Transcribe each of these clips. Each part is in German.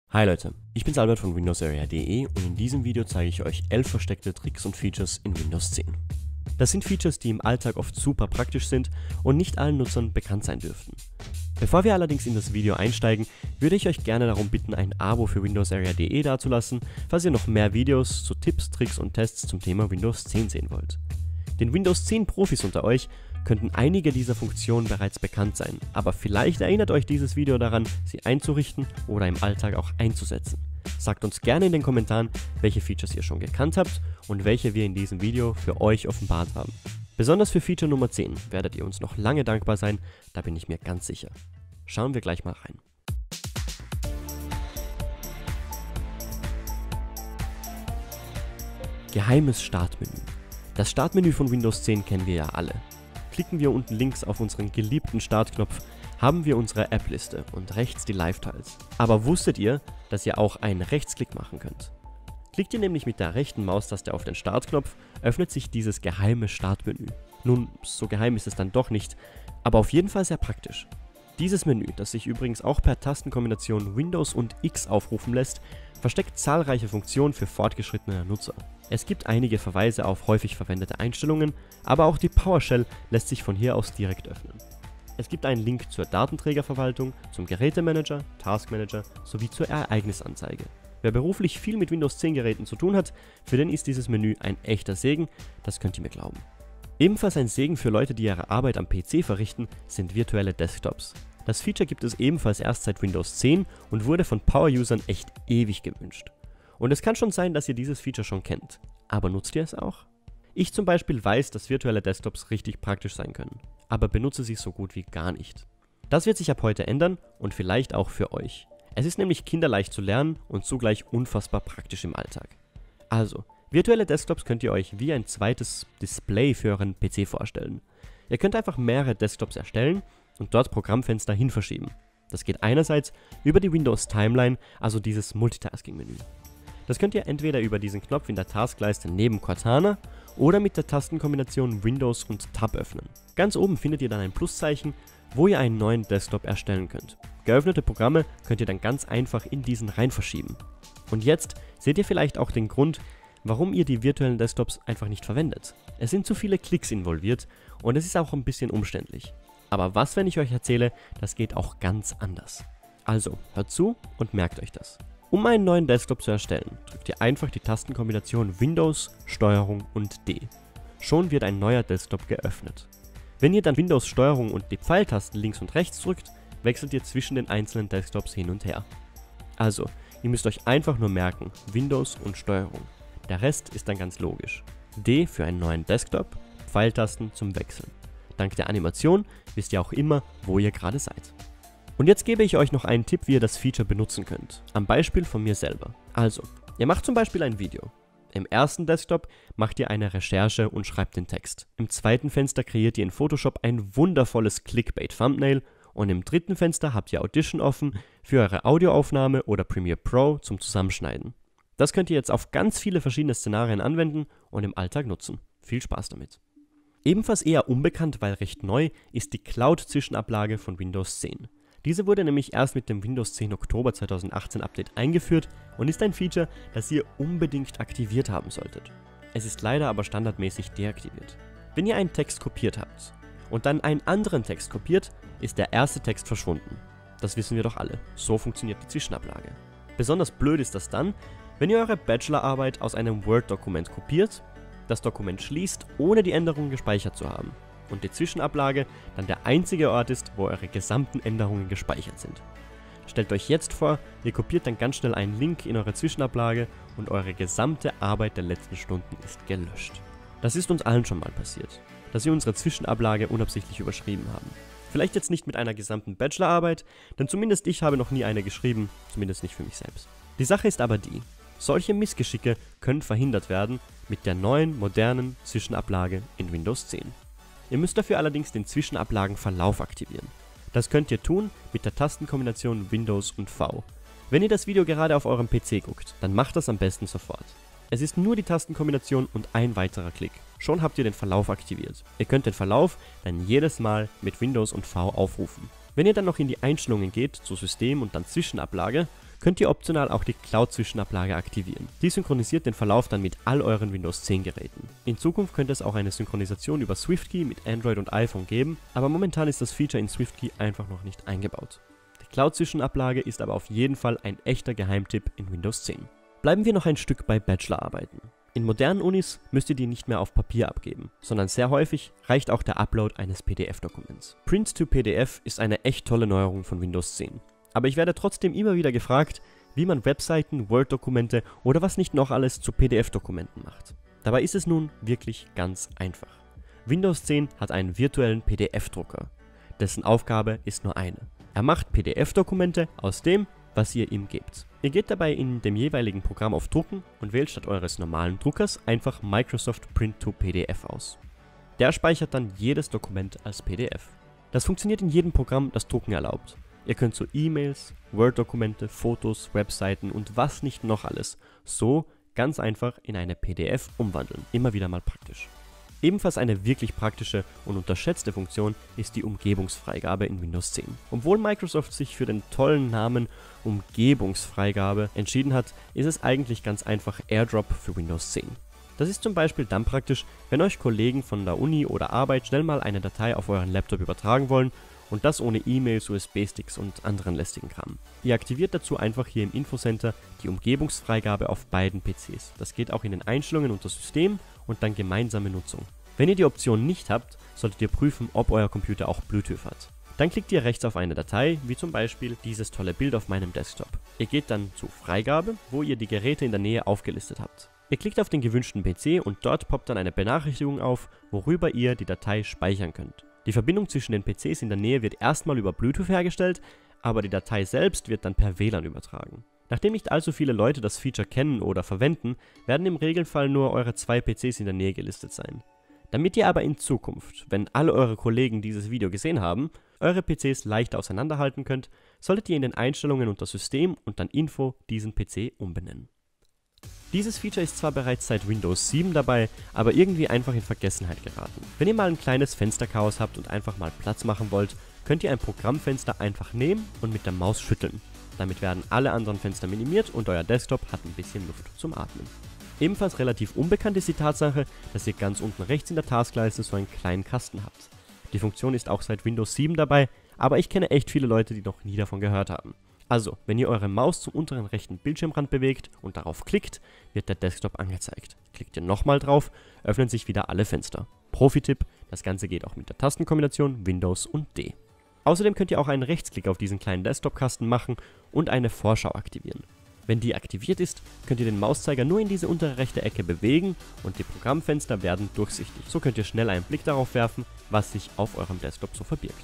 Hi Leute, ich bin's Albert von windowsarea.de und in diesem Video zeige ich euch 11 versteckte Tricks und Features in Windows 10. Das sind Features, die im Alltag oft super praktisch sind und nicht allen Nutzern bekannt sein dürften. Bevor wir allerdings in das Video einsteigen, würde ich euch gerne darum bitten, ein Abo für windowsarea.de dazulassen, falls ihr noch mehr Videos zu Tipps, Tricks und Tests zum Thema Windows 10 sehen wollt. Den Windows 10 Profis unter euch könnten einige dieser Funktionen bereits bekannt sein, aber vielleicht erinnert euch dieses Video daran, sie einzurichten oder im Alltag auch einzusetzen. Sagt uns gerne in den Kommentaren, welche Features ihr schon gekannt habt und welche wir in diesem Video für euch offenbart haben. Besonders für Feature Nummer 10 werdet ihr uns noch lange dankbar sein, da bin ich mir ganz sicher. Schauen wir gleich mal rein. Geheimes Startmenü. Das Startmenü von Windows 10 kennen wir ja alle. Klicken wir unten links auf unseren geliebten Startknopf, haben wir unsere App-Liste und rechts die Live-Tiles. Aber wusstet ihr, dass ihr auch einen Rechtsklick machen könnt? Klickt ihr nämlich mit der rechten Maustaste auf den Startknopf, öffnet sich dieses geheime Startmenü. Nun, so geheim ist es dann doch nicht, aber auf jeden Fall sehr praktisch. Dieses Menü, das sich übrigens auch per Tastenkombination Windows und X aufrufen lässt, versteckt zahlreiche Funktionen für fortgeschrittene Nutzer. Es gibt einige Verweise auf häufig verwendete Einstellungen, aber auch die PowerShell lässt sich von hier aus direkt öffnen. Es gibt einen Link zur Datenträgerverwaltung, zum Gerätemanager, Taskmanager sowie zur Ereignisanzeige. Wer beruflich viel mit Windows 10 Geräten zu tun hat, für den ist dieses Menü ein echter Segen, das könnt ihr mir glauben. Ebenfalls ein Segen für Leute, die ihre Arbeit am PC verrichten, sind virtuelle Desktops. Das Feature gibt es ebenfalls erst seit Windows 10 und wurde von Power-Usern echt ewig gewünscht. Und es kann schon sein, dass ihr dieses Feature schon kennt. Aber nutzt ihr es auch? Ich zum Beispiel weiß, dass virtuelle Desktops richtig praktisch sein können, aber benutze sie so gut wie gar nicht. Das wird sich ab heute ändern und vielleicht auch für euch. Es ist nämlich kinderleicht zu lernen und zugleich unfassbar praktisch im Alltag. Also, virtuelle Desktops könnt ihr euch wie ein zweites Display für euren PC vorstellen. Ihr könnt einfach mehrere Desktops erstellen und dort Programmfenster hin verschieben. Das geht einerseits über die Windows Timeline, also dieses Multitasking-Menü. Das könnt ihr entweder über diesen Knopf in der Taskleiste neben Cortana oder mit der Tastenkombination Windows und Tab öffnen. Ganz oben findet ihr dann ein Pluszeichen, wo ihr einen neuen Desktop erstellen könnt. Geöffnete Programme könnt ihr dann ganz einfach in diesen rein verschieben. Und jetzt seht ihr vielleicht auch den Grund, warum ihr die virtuellen Desktops einfach nicht verwendet. Es sind zu viele Klicks involviert und es ist auch ein bisschen umständlich. Aber was, wenn ich euch erzähle, das geht auch ganz anders. Also, hört zu und merkt euch das. Um einen neuen Desktop zu erstellen, drückt ihr einfach die Tastenkombination Windows, Steuerung und D. Schon wird ein neuer Desktop geöffnet. Wenn ihr dann Windows, Steuerung und die Pfeiltasten links und rechts drückt, wechselt ihr zwischen den einzelnen Desktops hin und her. Also, ihr müsst euch einfach nur merken, Windows und Steuerung. Der Rest ist dann ganz logisch. D für einen neuen Desktop, Pfeiltasten zum Wechseln. Dank der Animation wisst ihr auch immer, wo ihr gerade seid. Und jetzt gebe ich euch noch einen Tipp, wie ihr das Feature benutzen könnt. Am Beispiel von mir selber. Also, ihr macht zum Beispiel ein Video. Im ersten Desktop macht ihr eine Recherche und schreibt den Text. Im zweiten Fenster kreiert ihr in Photoshop ein wundervolles Clickbait-Thumbnail und im dritten Fenster habt ihr Audition offen für eure Audioaufnahme oder Premiere Pro zum Zusammenschneiden. Das könnt ihr jetzt auf ganz viele verschiedene Szenarien anwenden und im Alltag nutzen. Viel Spaß damit! Ebenfalls eher unbekannt, weil recht neu, ist die Cloud-Zwischenablage von Windows 10. Diese wurde nämlich erst mit dem Windows 10 Oktober 2018 Update eingeführt und ist ein Feature, das ihr unbedingt aktiviert haben solltet. Es ist leider aber standardmäßig deaktiviert. Wenn ihr einen Text kopiert habt und dann einen anderen Text kopiert, ist der erste Text verschwunden. Das wissen wir doch alle, so funktioniert die Zwischenablage. Besonders blöd ist das dann, wenn ihr eure Bachelorarbeit aus einem Word-Dokument kopiert, das Dokument schließt, ohne die Änderungen gespeichert zu haben und die Zwischenablage dann der einzige Ort ist, wo eure gesamten Änderungen gespeichert sind. Stellt euch jetzt vor, ihr kopiert dann ganz schnell einen Link in eure Zwischenablage und eure gesamte Arbeit der letzten Stunden ist gelöscht. Das ist uns allen schon mal passiert, dass wir unsere Zwischenablage unabsichtlich überschrieben haben. Vielleicht jetzt nicht mit einer gesamten Bachelorarbeit, denn zumindest ich habe noch nie eine geschrieben, zumindest nicht für mich selbst. Die Sache ist aber die: Solche Missgeschicke können verhindert werden mit der neuen, modernen Zwischenablage in Windows 10. Ihr müsst dafür allerdings den Zwischenablagenverlauf aktivieren. Das könnt ihr tun mit der Tastenkombination Windows und V. Wenn ihr das Video gerade auf eurem PC guckt, dann macht das am besten sofort. Es ist nur die Tastenkombination und ein weiterer Klick. Schon habt ihr den Verlauf aktiviert. Ihr könnt den Verlauf dann jedes Mal mit Windows und V aufrufen. Wenn ihr dann noch in die Einstellungen geht, zu System und dann Zwischenablage, könnt ihr optional auch die Cloud-Zwischenablage aktivieren. Die synchronisiert den Verlauf dann mit all euren Windows 10 Geräten. In Zukunft könnte es auch eine Synchronisation über SwiftKey mit Android und iPhone geben, aber momentan ist das Feature in SwiftKey einfach noch nicht eingebaut. Die Cloud-Zwischenablage ist aber auf jeden Fall ein echter Geheimtipp in Windows 10. Bleiben wir noch ein Stück bei Bachelorarbeiten. In modernen Unis müsst ihr die nicht mehr auf Papier abgeben, sondern sehr häufig reicht auch der Upload eines PDF-Dokuments. Print to PDF ist eine echt tolle Neuerung von Windows 10. Aber ich werde trotzdem immer wieder gefragt, wie man Webseiten, Word-Dokumente oder was nicht noch alles zu PDF-Dokumenten macht. Dabei ist es nun wirklich ganz einfach. Windows 10 hat einen virtuellen PDF-Drucker, dessen Aufgabe ist nur eine. Er macht PDF-Dokumente aus dem, was ihr ihm gebt. Ihr geht dabei in dem jeweiligen Programm auf Drucken und wählt statt eures normalen Druckers einfach Microsoft Print to PDF aus. Der speichert dann jedes Dokument als PDF. Das funktioniert in jedem Programm, das Drucken erlaubt. Ihr könnt so E-Mails, Word-Dokumente, Fotos, Webseiten und was nicht noch alles so ganz einfach in eine PDF umwandeln. Immer wieder mal praktisch. Ebenfalls eine wirklich praktische und unterschätzte Funktion ist die Umgebungsfreigabe in Windows 10. Obwohl Microsoft sich für den tollen Namen Umgebungsfreigabe entschieden hat, ist es eigentlich ganz einfach AirDrop für Windows 10. Das ist zum Beispiel dann praktisch, wenn euch Kollegen von der Uni oder Arbeit schnell mal eine Datei auf euren Laptop übertragen wollen und das ohne E-Mails, USB-Sticks und anderen lästigen Kram. Ihr aktiviert dazu einfach hier im Infocenter die Umgebungsfreigabe auf beiden PCs. Das geht auch in den Einstellungen unter System und dann gemeinsame Nutzung. Wenn ihr die Option nicht habt, solltet ihr prüfen, ob euer Computer auch Bluetooth hat. Dann klickt ihr rechts auf eine Datei, wie zum Beispiel dieses tolle Bild auf meinem Desktop. Ihr geht dann zu Freigabe, wo ihr die Geräte in der Nähe aufgelistet habt. Ihr klickt auf den gewünschten PC und dort poppt dann eine Benachrichtigung auf, worüber ihr die Datei speichern könnt. Die Verbindung zwischen den PCs in der Nähe wird erstmal über Bluetooth hergestellt, aber die Datei selbst wird dann per WLAN übertragen. Nachdem nicht allzu viele Leute das Feature kennen oder verwenden, werden im Regelfall nur eure 2 PCs in der Nähe gelistet sein. Damit ihr aber in Zukunft, wenn alle eure Kollegen dieses Video gesehen haben, eure PCs leicht auseinanderhalten könnt, solltet ihr in den Einstellungen unter System und dann Info diesen PC umbenennen. Dieses Feature ist zwar bereits seit Windows 7 dabei, aber irgendwie einfach in Vergessenheit geraten. Wenn ihr mal ein kleines Fensterchaos habt und einfach mal Platz machen wollt, könnt ihr ein Programmfenster einfach nehmen und mit der Maus schütteln. Damit werden alle anderen Fenster minimiert und euer Desktop hat ein bisschen Luft zum Atmen. Ebenfalls relativ unbekannt ist die Tatsache, dass ihr ganz unten rechts in der Taskleiste so einen kleinen Kasten habt. Die Funktion ist auch seit Windows 7 dabei, aber ich kenne echt viele Leute, die noch nie davon gehört haben. Also, wenn ihr eure Maus zum unteren rechten Bildschirmrand bewegt und darauf klickt, wird der Desktop angezeigt. Klickt ihr nochmal drauf, öffnen sich wieder alle Fenster. Profi-Tipp, das Ganze geht auch mit der Tastenkombination Windows und D. Außerdem könnt ihr auch einen Rechtsklick auf diesen kleinen Desktop-Kasten machen und eine Vorschau aktivieren. Wenn die aktiviert ist, könnt ihr den Mauszeiger nur in diese untere rechte Ecke bewegen und die Programmfenster werden durchsichtig. So könnt ihr schnell einen Blick darauf werfen, was sich auf eurem Desktop so verbirgt.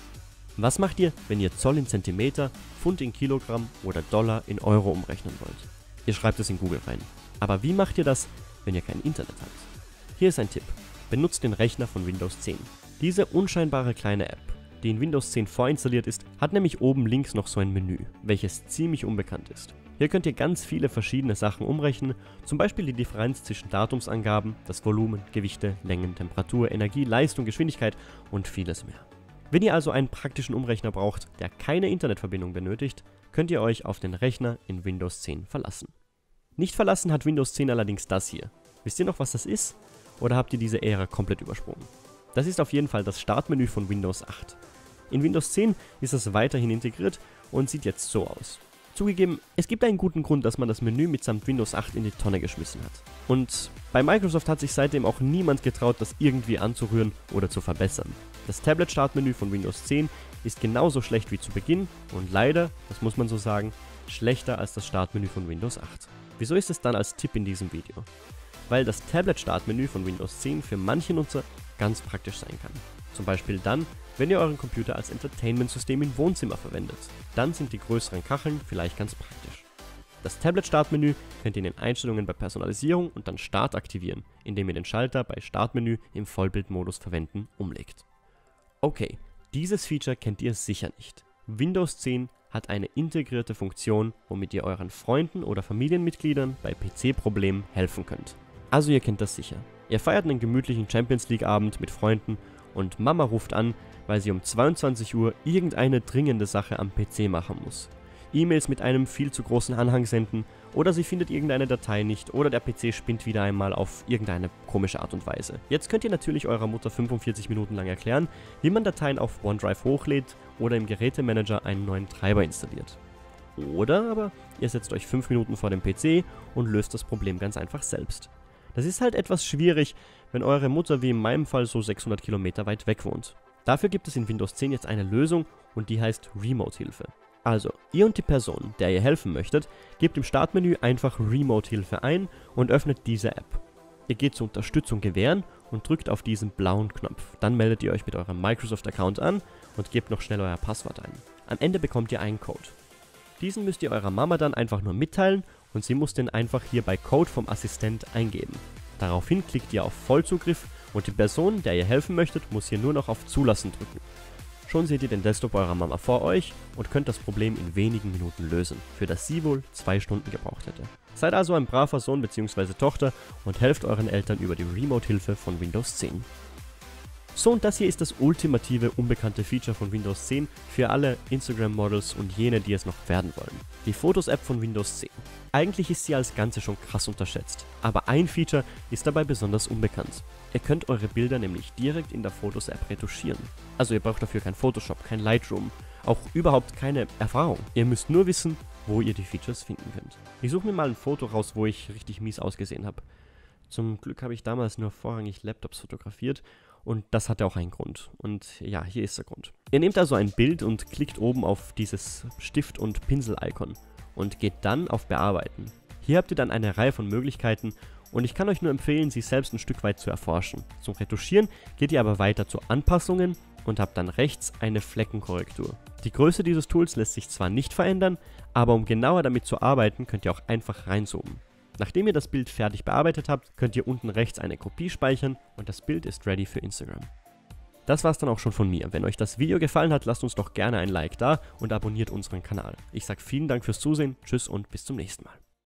Was macht ihr, wenn ihr Zoll in Zentimeter, Pfund in Kilogramm oder Dollar in Euro umrechnen wollt? Ihr schreibt es in Google rein. Aber wie macht ihr das, wenn ihr kein Internet habt? Hier ist ein Tipp. Benutzt den Rechner von Windows 10. Diese unscheinbare kleine App, die in Windows 10 vorinstalliert ist, hat nämlich oben links noch so ein Menü, welches ziemlich unbekannt ist. Hier könnt ihr ganz viele verschiedene Sachen umrechnen, zum Beispiel die Differenz zwischen Datumsangaben, das Volumen, Gewichte, Längen, Temperatur, Energie, Leistung, Geschwindigkeit und vieles mehr. Wenn ihr also einen praktischen Umrechner braucht, der keine Internetverbindung benötigt, könnt ihr euch auf den Rechner in Windows 10 verlassen. Nicht verlassen hat Windows 10 allerdings das hier. Wisst ihr noch, was das ist? Oder habt ihr diese Ära komplett übersprungen? Das ist auf jeden Fall das Startmenü von Windows 8. In Windows 10 ist es weiterhin integriert und sieht jetzt so aus. Zugegeben, es gibt einen guten Grund, dass man das Menü mitsamt Windows 8 in die Tonne geschmissen hat. Und bei Microsoft hat sich seitdem auch niemand getraut, das irgendwie anzurühren oder zu verbessern. Das Tablet-Startmenü von Windows 10 ist genauso schlecht wie zu Beginn und leider, das muss man so sagen, schlechter als das Startmenü von Windows 8. Wieso ist es dann als Tipp in diesem Video? Weil das Tablet-Startmenü von Windows 10 für manche Nutzer ganz praktisch sein kann. Zum Beispiel dann, wenn ihr euren Computer als Entertainment-System im Wohnzimmer verwendet. Dann sind die größeren Kacheln vielleicht ganz praktisch. Das Tablet-Startmenü könnt ihr in den Einstellungen bei Personalisierung und dann Start aktivieren, indem ihr den Schalter bei Startmenü im Vollbildmodus verwenden umlegt. Okay, dieses Feature kennt ihr sicher nicht. Windows 10 hat eine integrierte Funktion, womit ihr euren Freunden oder Familienmitgliedern bei PC-Problemen helfen könnt. Also ihr kennt das sicher. Ihr feiert einen gemütlichen Champions League Abend mit Freunden und Mama ruft an, weil sie um 22 Uhr irgendeine dringende Sache am PC machen muss. E-Mails mit einem viel zu großen Anhang senden oder sie findet irgendeine Datei nicht oder der PC spinnt wieder einmal auf irgendeine komische Art und Weise. Jetzt könnt ihr natürlich eurer Mutter 45 Minuten lang erklären, wie man Dateien auf OneDrive hochlädt oder im Gerätemanager einen neuen Treiber installiert. Oder aber ihr setzt euch 5 Minuten vor dem PC und löst das Problem ganz einfach selbst. Das ist halt etwas schwierig, wenn eure Mutter wie in meinem Fall so 600 Kilometer weit weg wohnt. Dafür gibt es in Windows 10 jetzt eine Lösung und die heißt Remote-Hilfe. Also, ihr und die Person, der ihr helfen möchtet, gebt im Startmenü einfach Remote-Hilfe ein und öffnet diese App. Ihr geht zur Unterstützung gewähren und drückt auf diesen blauen Knopf. Dann meldet ihr euch mit eurem Microsoft-Account an und gebt noch schnell euer Passwort ein. Am Ende bekommt ihr einen Code. Diesen müsst ihr eurer Mama dann einfach nur mitteilen und sie muss den einfach hier bei Code vom Assistent eingeben. Daraufhin klickt ihr auf Vollzugriff und die Person, der ihr helfen möchtet, muss hier nur noch auf Zulassen drücken. Schon seht ihr den Desktop eurer Mama vor euch und könnt das Problem in wenigen Minuten lösen, für das sie wohl 2 Stunden gebraucht hätte. Seid also ein braver Sohn bzw. Tochter und helft euren Eltern über die Remote-Hilfe von Windows 10. So, und das hier ist das ultimative unbekannte Feature von Windows 10 für alle Instagram-Models und jene, die es noch werden wollen. Die Fotos-App von Windows 10. Eigentlich ist sie als Ganze schon krass unterschätzt, aber ein Feature ist dabei besonders unbekannt. Ihr könnt eure Bilder nämlich direkt in der Fotos-App retuschieren. Also ihr braucht dafür kein Photoshop, kein Lightroom, auch überhaupt keine Erfahrung. Ihr müsst nur wissen, wo ihr die Features finden könnt. Ich suche mir mal ein Foto raus, wo ich richtig mies ausgesehen habe. Zum Glück habe ich damals nur vorrangig Laptops fotografiert und das hatte auch einen Grund. Und ja, hier ist der Grund. Ihr nehmt also ein Bild und klickt oben auf dieses Stift- und Pinsel-Icon und geht dann auf Bearbeiten. Hier habt ihr dann eine Reihe von Möglichkeiten und ich kann euch nur empfehlen, sie selbst ein Stück weit zu erforschen. Zum Retuschieren geht ihr aber weiter zu Anpassungen und habt dann rechts eine Fleckenkorrektur. Die Größe dieses Tools lässt sich zwar nicht verändern, aber um genauer damit zu arbeiten, könnt ihr auch einfach reinzoomen. Nachdem ihr das Bild fertig bearbeitet habt, könnt ihr unten rechts eine Kopie speichern und das Bild ist ready für Instagram. Das war's dann auch schon von mir. Wenn euch das Video gefallen hat, lasst uns doch gerne ein Like da und abonniert unseren Kanal. Ich sag vielen Dank fürs Zusehen, tschüss und bis zum nächsten Mal.